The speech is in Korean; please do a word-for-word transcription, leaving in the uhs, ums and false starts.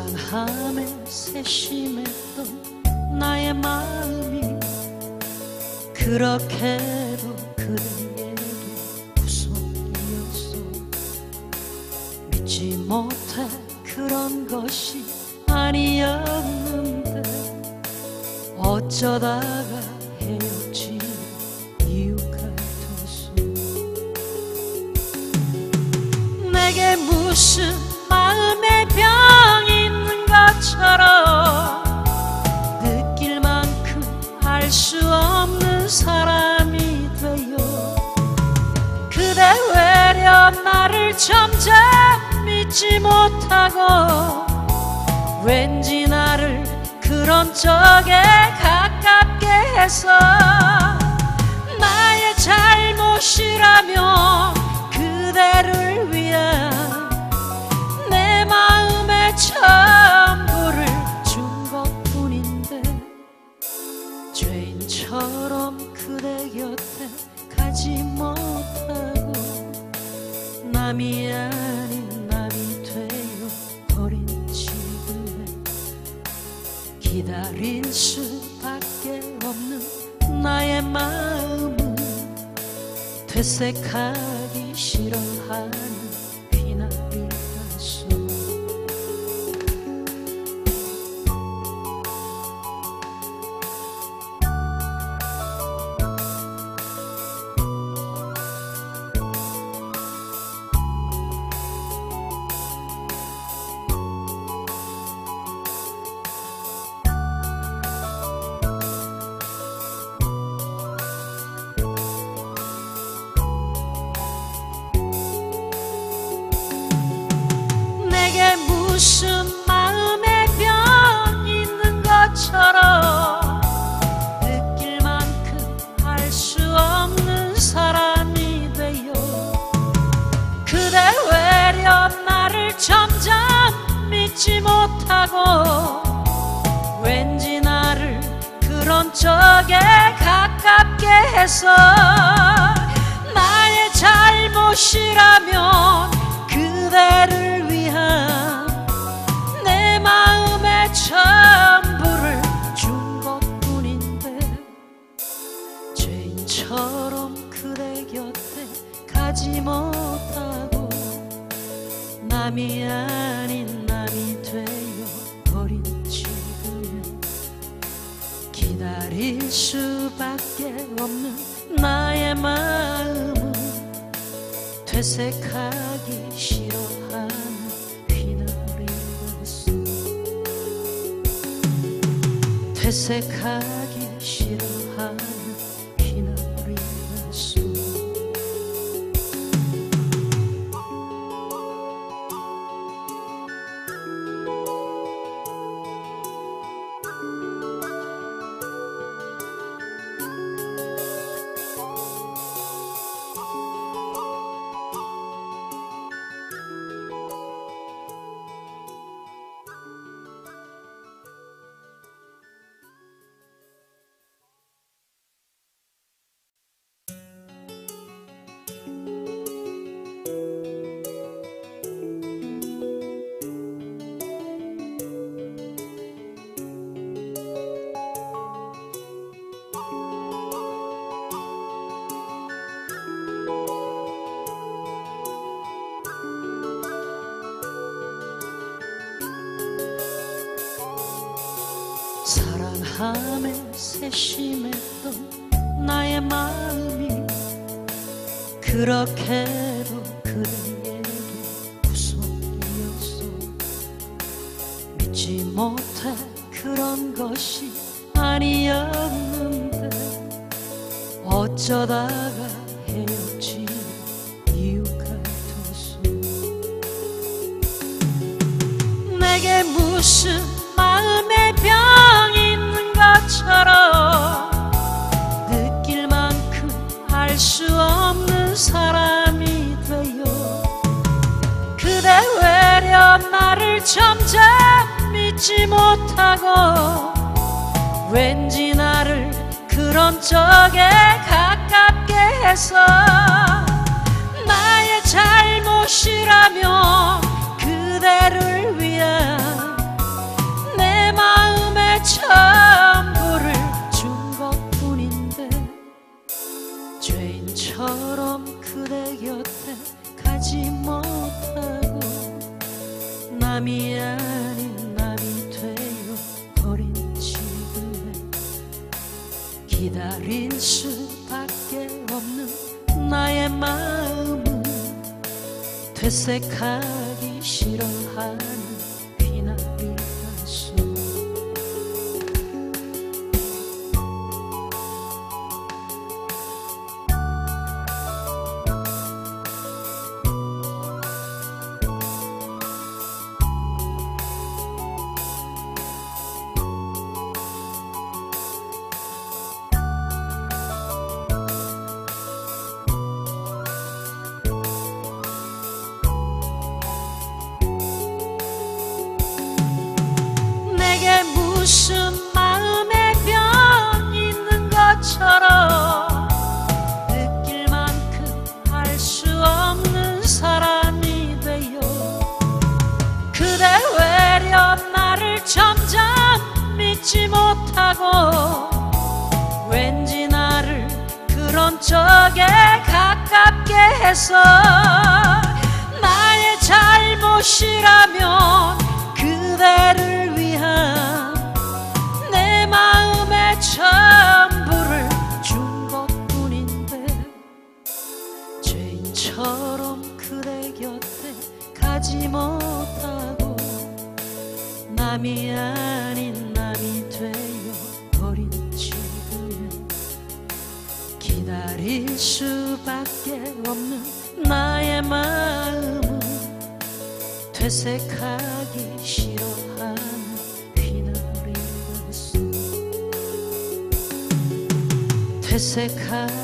사랑함에 세심했던 나의 마음이 그렇게도 그대에게 구속이었어. 믿지 못해 그런 것이 아니었는데 어쩌다가 헤어진 이유 같았어. 내게 무슨 마음의 병이 있는 것처럼 느낄 만큼 알 수 없는 사람이 되어 그대 외려 나를 점점 믿지 못하고 왠지 나를 그런 쪽에 가깝게 해서 나의 잘못이라면 그대를 위한 내 마음의 전부를 준 것뿐인데 죄인처럼 그대 곁에 가지 못하고 남이 아닌 남이 되어 버린 지금에 기다릴 수밖에 없는 나의 마음은 되새가기 싫어하는 비나리 가수. 무슨 마음의 병이 있는 것처럼 느낄 만큼 알 수 없는 사람이 되어 그대 외려 나를 점점 믿지 못하고 왠지 나를 그런 쪽에 가깝게 해서 나의 잘못이라면 그대를 위한 내 마음의 전부를 준 것뿐인데 죄인처럼 그대 곁에 가지 못하고 남이 아닌 남이 되어 버린 지금에 기다릴 수밖에 없는 나의 마음은 되새가기 싫어하는 되새가기 싫어하는 비나리 가수. 사랑함에 세심했던 나의 마음이 그렇게도 그대에게 구속이었어. 믿지 못해 그런 것이 아니었는데 어쩌다가 헤어진 이유 같았어. 내게 무슨 마음의 병이 있는 것처럼 느낄 만큼 알 수 없는 사람이 되어 그대 외려 나를 점점 믿지 못하고 왠지 나를 그런 쪽에 가깝게 해서 나의 잘못이라면 그대를 위한 전부를 준 것뿐인데 죄인처럼 그대 곁에 가지 못하고 남이 아닌 남이 되어 버린 지금에 기다릴 수밖에 없는 나의 마음은 되새가기 싫어하는 비나리 가수. 무슨 마음의 병 있는 것처럼 느낄 만큼 알 수 없는 사람이 되어 그대 외려 나를 점점 믿지 못하고 왠지 나를 그런 쪽에 가깝게 해서 나의 잘못이라면 그대를 위한 마음의 전부를 준 것뿐인데 죄인처럼 그대 곁에 가지 못하고 남이 아닌 남이 되어 버린 지금에 기다릴 수밖에 없는 나의 마음은 되새가기 싫어하는 되새가기